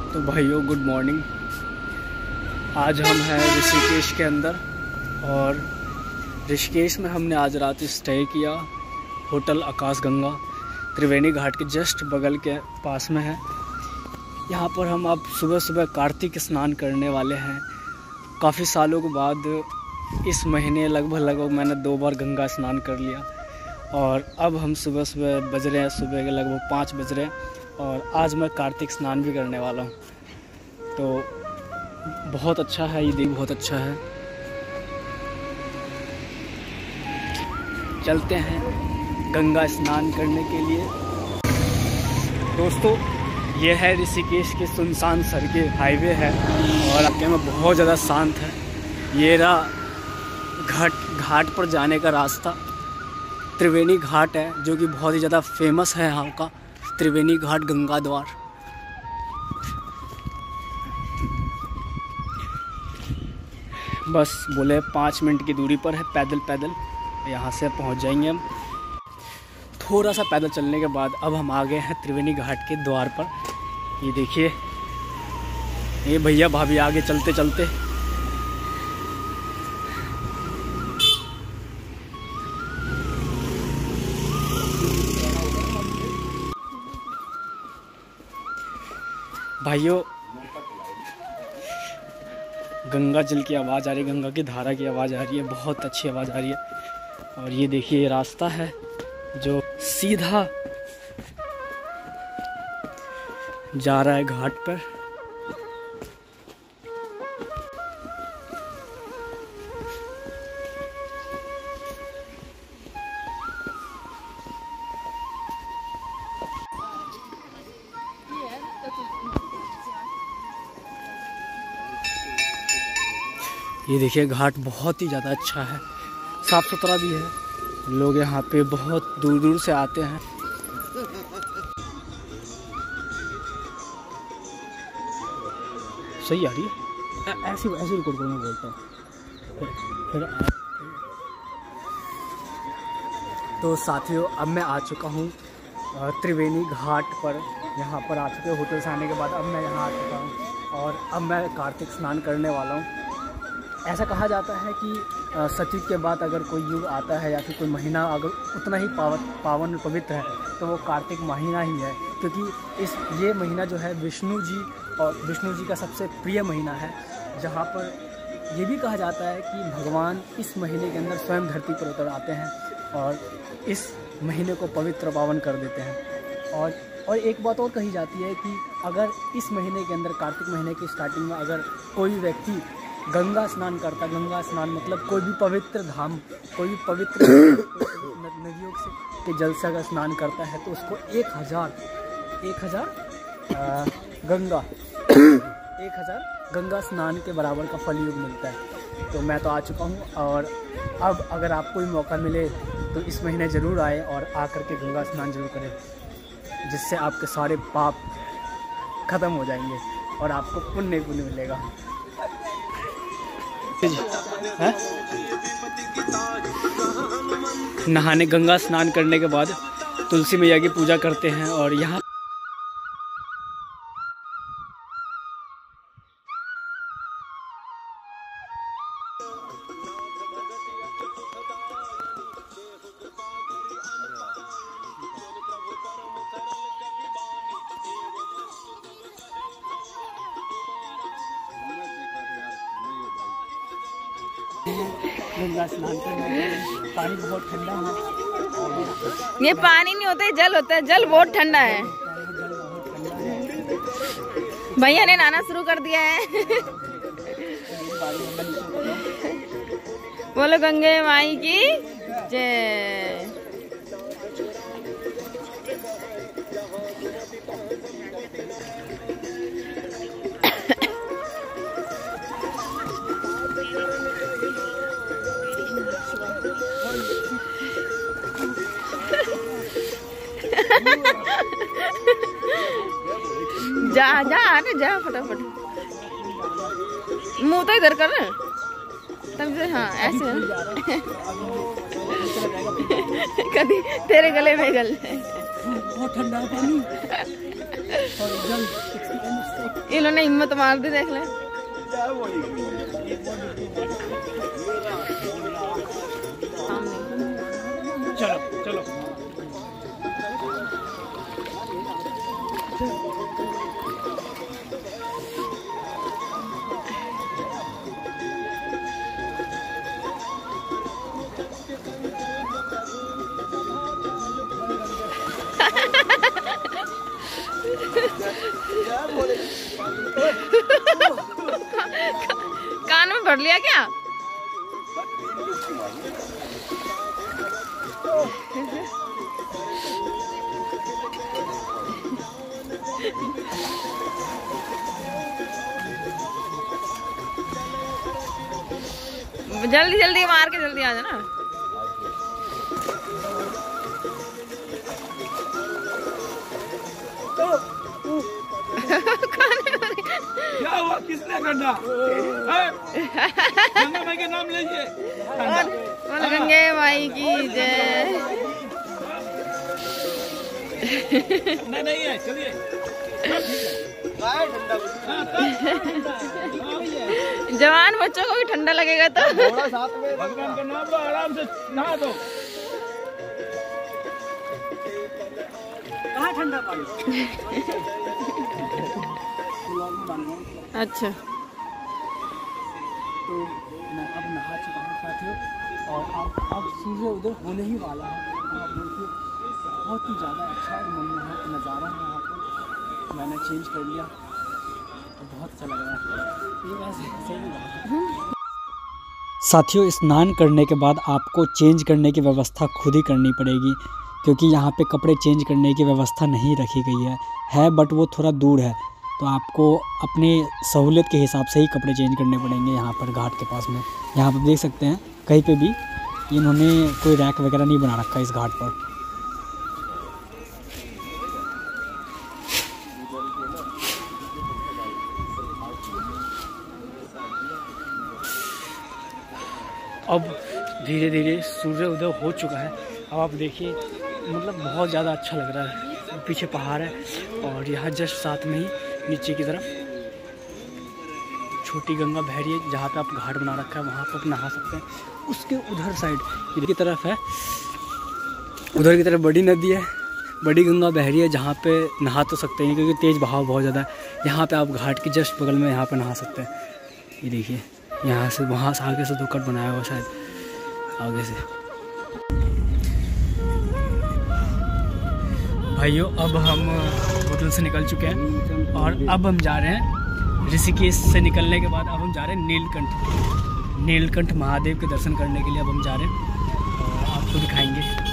तो भाइयों good morning. आज हम हैं ऋषिकेश के अंदर और ऋषिकेश में हमने आज रात स्टे किया। होटल आकाश गंगा त्रिवेणी घाट के जस्ट बगल के पास में है। यहाँ पर हम अब सुबह सुबह कार्तिक स्नान करने वाले हैं। काफ़ी सालों के बाद इस महीने लगभग मैंने 2 बार गंगा स्नान कर लिया और अब हम सुबह सुबह बज रहे हैं, सुबह के लगभग 5 बज रहे हैं और आज मैं कार्तिक स्नान भी करने वाला हूँ। तो बहुत अच्छा है, ये दिन बहुत अच्छा है। चलते हैं गंगा स्नान करने के लिए। दोस्तों ये है ऋषिकेश के सुनसान सड़कें, हाईवे है और आपके में बहुत ज़्यादा शांत है। ये रहा घाट पर जाने का रास्ता। त्रिवेणी घाट है जो कि बहुत ही ज़्यादा फेमस है यहाँ का, त्रिवेणी घाट गंगा द्वार। बस बोले 5 मिनट की दूरी पर है, पैदल यहाँ से पहुँच जाएंगे हम। थोड़ा सा पैदल चलने के बाद अब हम आ गए हैं त्रिवेणी घाट के द्वार पर। ये देखिए ये भैया भाभी आगे चलते चलते। भाइयों गंगा जल की आवाज़ आ रही है, गंगा की धारा की आवाज़ आ रही है, बहुत अच्छी आवाज़ आ रही है। और ये देखिए ये रास्ता है जो सीधा जा रहा है घाट पर। ये देखिए घाट बहुत ही ज़्यादा अच्छा है, साफ़ सुथरा भी है। लोग यहाँ पे बहुत दूर दूर से आते हैं। सही आ रही है, ऐसी रिकॉर्ड करो, मैं बोलता हूँ फिर। तो साथियों अब मैं आ चुका हूँ त्रिवेणी घाट पर। यहाँ पर आ चुके होटल से आने के बाद अब मैं यहाँ आ चुका हूँ और अब मैं कार्तिक स्नान करने वाला हूँ। ऐसा कहा जाता है कि सतयुग के बाद अगर कोई युग आता है या फिर कोई महीना अगर उतना ही पावन पवित्र है तो वो कार्तिक महीना ही है, क्योंकि ये महीना जो है विष्णु जी का सबसे प्रिय महीना है। जहाँ पर ये भी कहा जाता है कि भगवान इस महीने के अंदर स्वयं धरती पर उतर आते हैं और इस महीने को पवित्र पावन कर देते हैं। और एक बात और कही जाती है कि अगर इस महीने के अंदर कार्तिक महीने की स्टार्टिंग में अगर कोई व्यक्ति गंगा स्नान करता, गंगा स्नान मतलब कोई भी पवित्र धाम, कोई भी पवित्र नदियों के जल से अगर स्नान करता है तो उसको 1000 गंगा स्नान के बराबर का फल योग मिलता है। तो मैं तो आ चुका हूँ और अब अगर आपको भी मौका मिले तो इस महीने ज़रूर आए और आकर के गंगा स्नान जरूर करें, जिससे आपके सारे पाप खत्म हो जाएंगे और आपको पुण्य मिलेगा। है? नहाने गंगा स्नान करने के बाद तुलसी मैया की पूजा करते हैं और यहाँ गंगा स्नान करने पानी बहुत ठंडा है। ये पानी नहीं होता है, जल होता है। जल बहुत ठंडा है। भैया ने नहाना शुरू कर दिया है। बोलो गंगे माई की जय। जा अरे जा फटाफट, मुंह तो इधर कर तब से। हाँ ऐसे कभी तेरे गले में गल बहुत ठंडा पानी और जल इन्होंने हिम्मत मार दी, देख ले। चलो चलो कान में भर लिया क्या? जल्दी जल्दी मार के जल्दी आ जाना। क्या हुआ? किसने गंगा? गंगा माई के नाम लीजिए। गंगे माई की जय। नहीं है, चलिए। जवान बच्चों को भी ठंडा लगेगा तो भगवान का नाम लो, आराम से नहा दो। कहाँ ठंडा पानी? अच्छा, तो मैं अब नहा चुका हूँ साथियों, और अब सूर्य उदय होने ही वाला है। आप देखिए बहुत ही ज़्यादा अच्छा और मनमोहक नज़ारा है यहाँ पर। मैंने चेंज कर लिया तो बहुत अच्छा लग रहा है। ये वैसे सही बात है। साथियों, स्नान करने के बाद आपको चेंज करने की व्यवस्था खुद ही करनी पड़ेगी, क्योंकि यहाँ पे कपड़े चेंज करने की व्यवस्था नहीं रखी गई है बट वो थोड़ा दूर है, तो आपको अपनी सहूलियत के हिसाब से ही कपड़े चेंज करने पड़ेंगे। यहाँ पर घाट के पास में, यहाँ पर देख सकते हैं कहीं पे भी इन्होंने कोई रैक वगैरह नहीं बना रखा इस घाट पर। अब धीरे धीरे सूर्य उदय हो चुका है। अब आप देखिए, मतलब बहुत ज़्यादा अच्छा लग रहा है। पीछे पहाड़ है और यहाँ जस्ट साथ में ही नीचे की तरफ छोटी गंगा बह रही है, जहाँ पे आप घाट बना रखा है, वहाँ पर आप नहा सकते हैं। उसके उधर साइड इधर की तरफ है, उधर की तरफ बड़ी नदी है, बड़ी गंगा बह रही है, जहाँ पे नहा तो सकते हैं क्योंकि तेज़ बहाव बहुत ज़्यादा है। यहाँ पे आप घाट के जस्ट बगल में यहाँ पे नहा सकते हैं। ये देखिए, यहाँ से वहाँ से आगे से दो कट बनाया हुआ शायद आगे से। भाइयों, अब हम होटल से निकल चुके हैं और अब हम जा रहे हैं ऋषिकेश से निकलने के बाद अब हम जा रहे हैं नीलकंठ महादेव के दर्शन करने के लिए। अब हम जा रहे हैं और आपको दिखाएंगे।